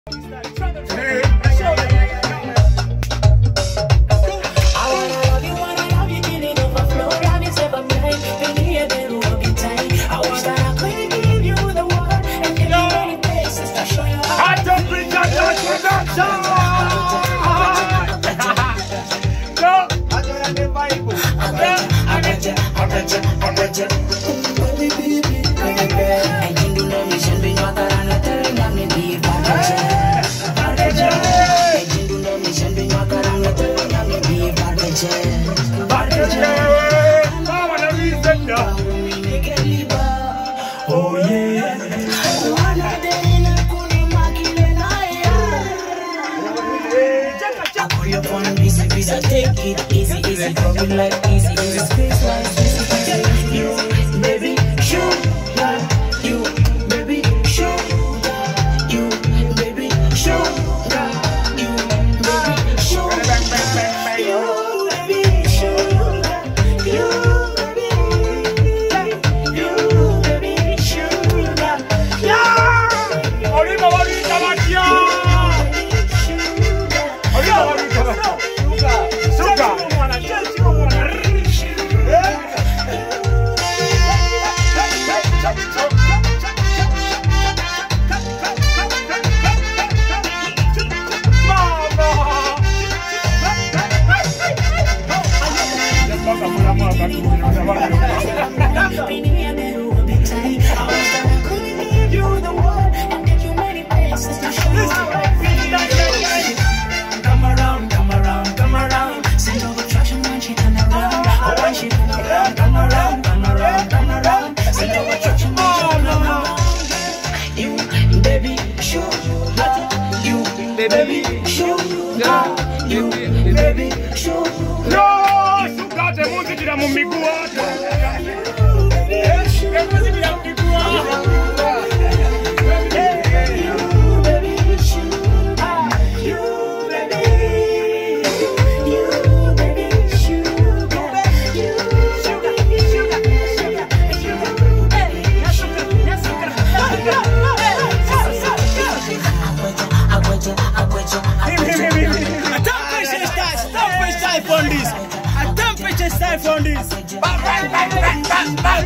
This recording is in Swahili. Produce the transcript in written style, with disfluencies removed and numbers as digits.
Oh yeah. Take it easy, easy, do it like easy, easy, space like easy, easy. You, baby, sugar. You, baby, sugar. You, baby, sugar. You, baby, sugar. You, baby, sugar. You, baby, sugar. Yeah. Arriba, bonita, Matia. Arriba, bonita, Matia. Baby, sugar, you, baby, sugar. No, sugar, te musica mu miguu wako. Te musica mu miguu wako. On this. A temperature style on this.